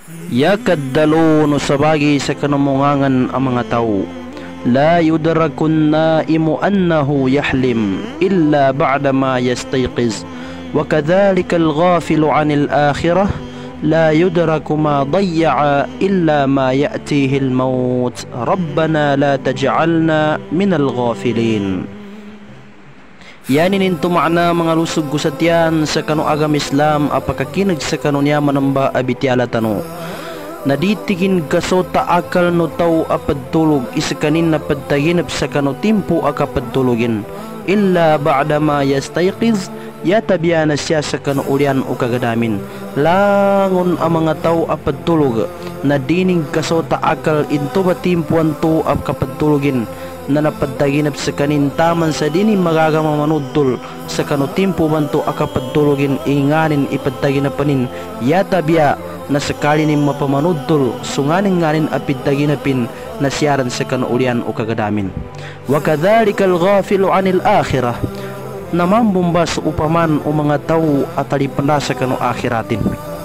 Yakaddalu no sabagi sa kanumungangan ang mga tao. La yudrakun naimu annahu yahlim illa ba'da ma yastayqiz. Wa kadhalika al-ghafilu 'anil akhirah la yudraku ma dayya'a illa ma ya'tihi al-maut. Rabbana la taj'alna minal ghafilin. Yanin into makna mga lusog kusatian sa kanu agam Islam apakakinag sa kanunya manamba abitiala tano. Naditigin kaso taakal no tau apadtulog isakanin na padtaginap sa kanu timpo akapadtulogin. Illa ba'da ma yastayqiz yatabya na siya sa kanu ulian o kagadamin. Langon ang mga tao apadtulog na dining kaso taakal into ba timpuan to akapadtulogin na napadtaginap sa kanin taman sa dini magagama manudtol sa kanutimpo banto akapadtulogin inganin ipadtaginapanin yatabya na sakali ni mapamanudtol sunganing nganin apidtaginapin na siyaran sa kanuulian o kagadamin. Wa kadhalika al-ghafilu 'anil akhirah namambumbas upaman o mga tao at alipanda sa kanu akhiratin.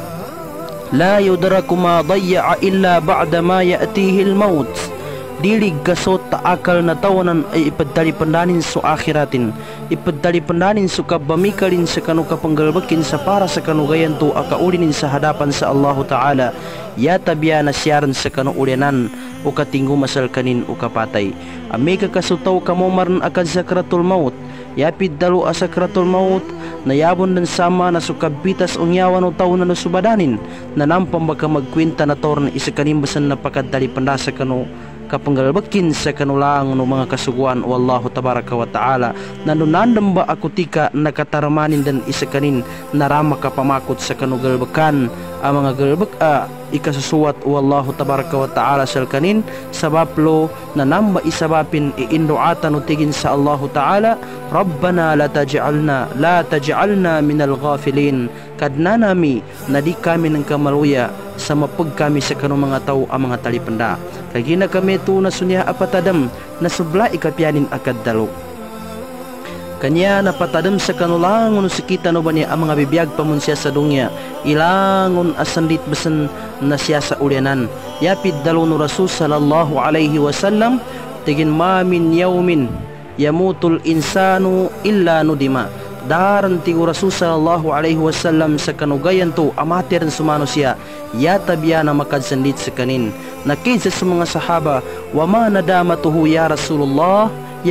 La yudraku ma dayya'a illa ba'da ma ya'tihi al-maut. Dilig kasot taakal na tawanan ay ipadtalipandanin sa akhiratin, ipadtalipandanin sa kabamikalin sa kanu kapanggalbakin sa para sa kanugayan to akaulinin sa hadapan sa Allah Ta'ala yatabya na siyaran sa kanuulianan o katinggo masal kanin o kapatay. Ame kakasutaw kamomaran akad sakratul maut yapid dalo asakratul maut nayabon dan sama na sukabitas ungyawan o tao na nasubadanin na nampang baka magkwenta na torn isakanimbasan na pakadtalipanda sa kanu kapanggalbakin sa kanulang no mga kasuguan o Allahu tabaraka wa ta'ala nanunandam ba ako tika nakataramanin dan isakanin narama kapamakot sa kanugalbakan ang mga galbak ikasusuwat o Allahu tabaraka wa ta'ala sal kanin sabaplo na namba isabapin iinduatan o tigin sa Allahu ta'ala Rabbana la taj'alna minal ghafilin kadnanami na di kami ng kamaluya sa mapag kami sa kanong mga tao ang mga talipanda kagina kami to na sunya apatadam na subla ikapyanin akad dalo kanya napatadam sa kanulangon sikita no ba niya ang mga bibiyag pamun siya sa dungya ilangon asandit basan na siya sa ulianan yapid dalo no Rasul sallallahu alaihi wasallam tigin mamin yawmin yamutul insanu illa nudima daran tigo Rasul sallallahu alaihi wasallam sa kanugayan to amatir sumano siya yatabya na makadsandit sa kanin nakisa sa mga sahaba wa ma nadamatuhu ya Rasulullah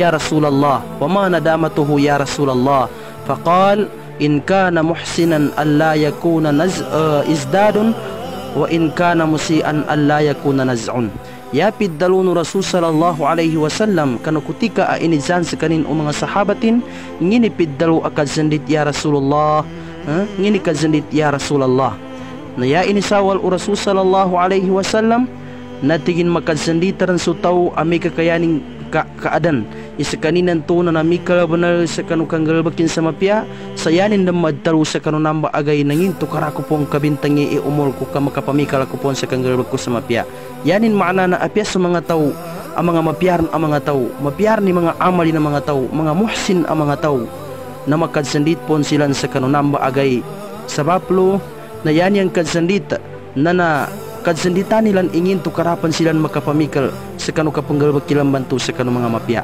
wa ma nadamatuhu ya Rasulullah faqal in kana muhsinan alla yakuna izdadun wa in kana musian alla yakuna naz'un yapid dalunu Rasul sallallahu alaihi wasallam kanukutika a inizan sa kanin o mga sahabatin ngini piddalo akad sandit ya Rasulullah ngini kadzandit ya Rasulullah na ya inisawal o Rasul sallallahu alaihi wasallam natigin makadsanditan sa tao ami kakayaning kaadan isa kaninan to na namikala banal sa kanukang galbakin sa mapya sayanin na madtaro sa kanunamba agay nangin to karako pong kabintangi umol ko ka makapamikala ko pong sa kanggalbak ko sa mapya yanin maana na apya sa mga tao ang mga mapyaran ang mga tao mapyar ni mga amali ng mga tao mga muhsin ang mga tao na makadsandit pon silan sa kanunamba agay sabaplo na yan yung kadsandita na kadsanditan nilan ingin to karapan silan makapamikal sa kanu kapanggalbak kilang bantu sa kanu mga mapya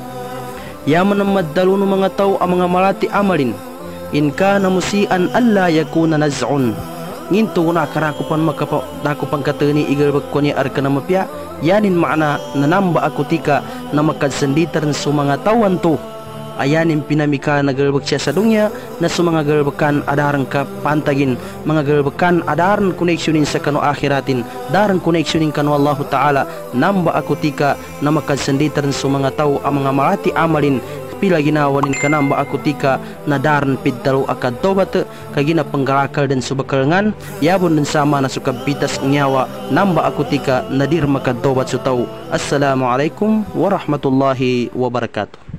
yaman ang maddalo ng mga tao ang mga malati amalin in kana musian alla yakuna naz'un nginto na karakupan makapang katani igalbak ko niya arka na mapya yanin maana nanamba ako tika na makadsanditan sa mga tawan to ayanin pinamika na galbak siya sa dunya na sa mga galbakan adarang kapantagin mga galbakan adarang koneksyonin sa kanu akhiratin darang koneksyonin kanu Allah Ta'ala namba ako tika na makadsanditan sa mga tao ang mga malati amalin pila ginawanin ka namba ako tika na daran piddalo akad tobat kagina panggarakal dan subakalangan yabon dan sama na sukabitas nyawa namba ako tika nadir makad tobat sa tao. Assalamualaikum warahmatullahi wabarakatuh.